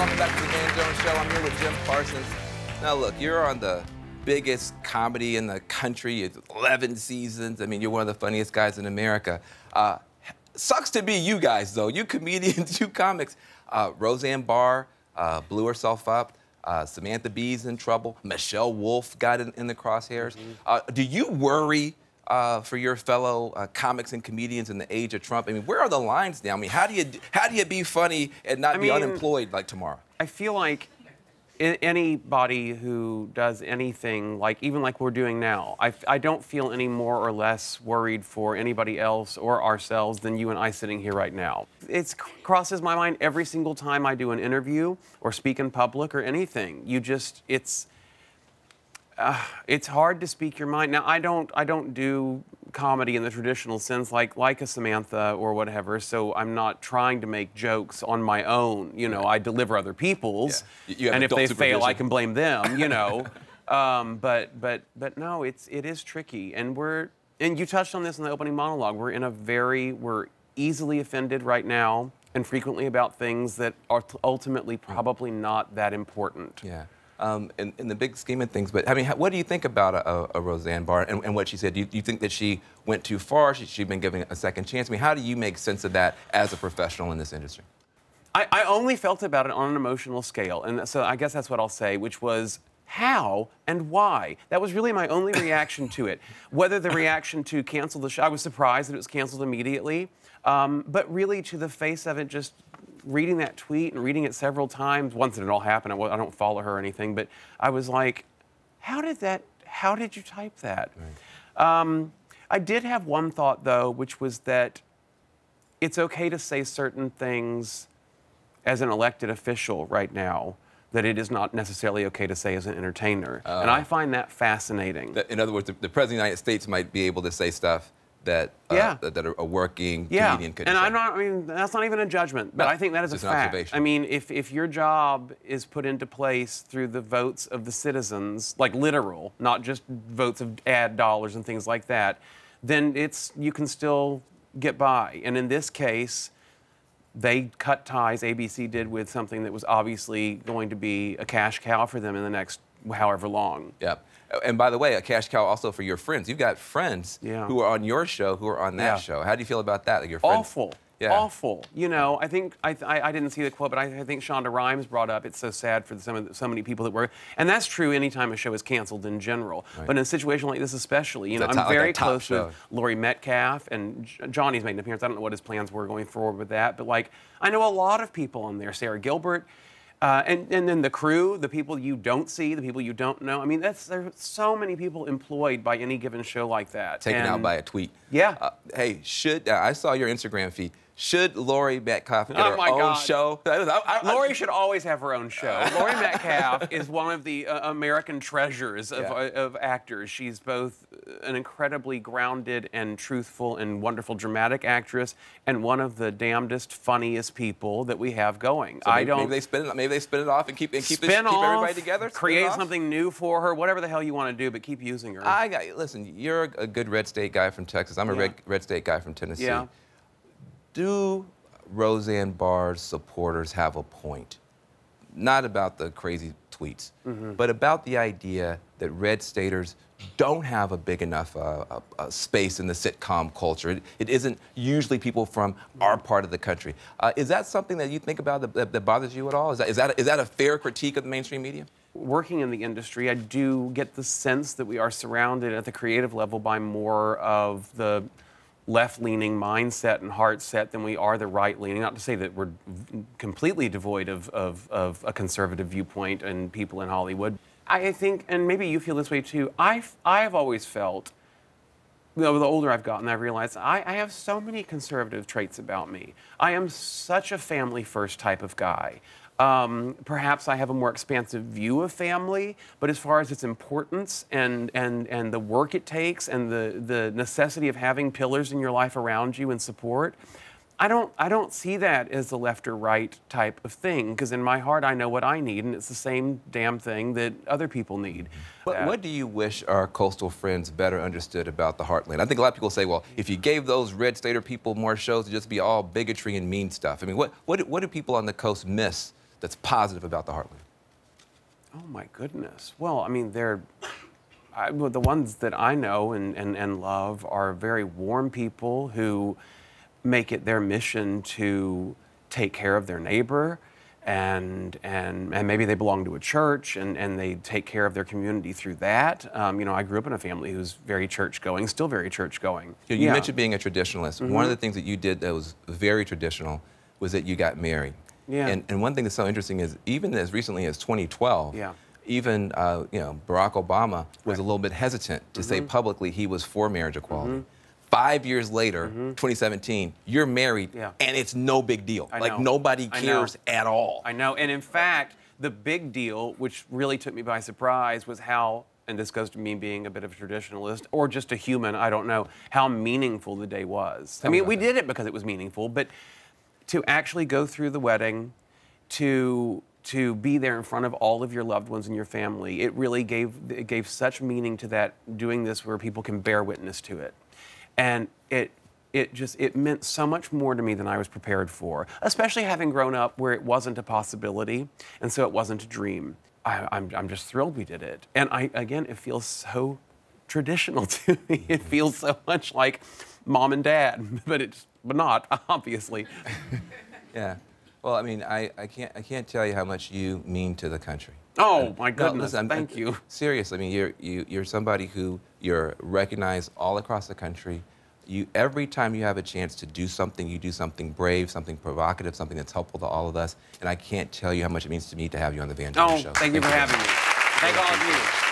welcome back to the Van Jones Show. I'm here with Jim Parsons. Now, look, you're on the biggest comedy in the country. It's 11 seasons. I mean, you're one of the funniest guys in America. Sucks to be you guys, though. You comedians, you comics. Roseanne Barr blew herself up. Samantha Bee's in trouble. Michelle Wolf got in the crosshairs. Do you worry for your fellow comics and comedians in the age of Trump? I mean, where are the lines now? I mean, how do you be funny and not be unemployed like tomorrow? I feel like anybody who does anything, even like we're doing now, I don't feel any more or less worried for anybody else or ourselves than you and I sitting here right now. It crosses my mind every single time I do an interview or speak in public or anything. It's hard to speak your mind. Now, I don't do comedy in the traditional sense like a Samantha or whatever, so I'm not trying to make jokes on my own. You know, I deliver other people's, and if they fail, I can blame them, you know. But no, it is tricky, and you touched on this in the opening monologue. We're easily offended right now, and frequently about things that are ultimately probably not that important. Yeah. In the big scheme of things, but I mean, what do you think about a Roseanne Barr and what she said? Do you think that she went too far? She's been given a second chance? I mean, how do you make sense of that as a professional in this industry? I only felt about it on an emotional scale, and so I guess that's what I'll say, which was how and why. That was really my only reaction to it. Whether the reaction to cancel the show, I was surprised that it was canceled immediately, but really to the face of it, just reading that tweet and reading it several times, once it all happened, I don't follow her or anything, but I was like, how did you type that? Right. I did have one thought, though, which was that it's okay to say certain things as an elected official right now that it is not necessarily okay to say as an entertainer. And I find that fascinating. In other words, the President of the United States might be able to say stuff that a working comedian could say. And that's not even a judgment, but I think that is a fact. I mean, if your job is put into place through the votes of the citizens, like literal, not just votes of ad dollars and things like that, then you can still get by. And in this case, they cut ties, ABC did, with something that was obviously going to be a cash cow for them in the next however long. Yeah. And by the way, a cash cow also for your friends. You've got friends who are on your show, who are on that show. How do you feel about that? Like your friends? Awful. Yeah. Awful. You know, I think, I didn't see the quote, but I think Shonda Rhimes brought up, it's so sad for so many people that were, and that's true anytime a show is canceled in general. Right. But in a situation like this especially, you know, I'm very close with Laurie Metcalf, and Johnny's made an appearance. I don't know what his plans were going forward with that, but like, I know a lot of people on there, Sarah Gilbert, and then the crew, the people you don't see, the people you don't know. I mean, there's so many people employed by any given show like that. Taken out by a tweet. Yeah. Hey, I saw your Instagram feed. Should Laurie Metcalf get her own show? Laurie should always have her own show. Laurie Metcalf is one of the American treasures of actors. She's both an incredibly grounded and truthful and wonderful dramatic actress, and one of the damnedest, funniest people that we have going. So maybe they spin it off and keep everybody together. Create something new for her, whatever the hell you want to do, but keep using her. Listen, you're a good red state guy from Texas. I'm a red state guy from Tennessee. Yeah. Do Roseanne Barr's supporters have a point? Not about the crazy tweets, but about the idea that red staters don't have a big enough space in the sitcom culture. It isn't usually people from our part of the country. Is that something that you think about that bothers you at all? Is that a fair critique of the mainstream media? Working in the industry, I do get the sense that we are surrounded at the creative level by more of the left-leaning mindset and heart set than we are the right-leaning. Not to say that we're completely devoid of a conservative viewpoint and people in Hollywood. I think, and maybe you feel this way too, I've always felt, the older I've gotten, I've realized I have so many conservative traits about me. I am such a family-first type of guy. Perhaps I have a more expansive view of family, but as far as its importance and the work it takes and the necessity of having pillars in your life around you and support, I don't see that as a left or right type of thing, because in my heart I know what I need, and it's the same damn thing that other people need. What do you wish our coastal friends better understood about the heartland? I think a lot of people say, well, if you gave those red stater people more shows, it'd just be all bigotry and mean stuff. I mean, what do people on the coast miss that's positive about the Heartland? Oh my goodness. Well, I mean, well, the ones that I know and love are very warm people who make it their mission to take care of their neighbor, and maybe they belong to a church and they take care of their community through that. You know, I grew up in a family who's very church-going, still very church-going. You mentioned being a traditionalist. Mm-hmm. One of the things that you did that was very traditional was that you got married. Yeah. And one thing that's so interesting is even as recently as 2012, yeah. even you know, Barack Obama was a little bit hesitant to say publicly he was for marriage equality. 5 years later, 2017, you're married, and it's no big deal. Like, nobody cares at all. I know, and in fact, the big deal, which really took me by surprise, was how, and this goes to me being a bit of a traditionalist, or just a human, I don't know, how meaningful the day was. I mean, we did it because it was meaningful, but to actually go through the wedding, to be there in front of all of your loved ones and your family, it really gave such meaning to that, doing this where people can bear witness to it. And it meant so much more to me than I was prepared for, especially having grown up where it wasn't a possibility, and so it wasn't a dream. I'm just thrilled we did it. And again, it feels so traditional to me. It feels so much like mom and dad, but not, obviously. Yeah. Well, I mean, I can't tell you how much you mean to the country. Oh my goodness! No, listen, thank you. Seriously, I mean, you're somebody who you're recognized all across the country. Every time you have a chance to do something, you do something brave, something provocative, something that's helpful to all of us. And I can't tell you how much it means to me to have you on the Van Jones Show. Thank you for having me. Thank all of you.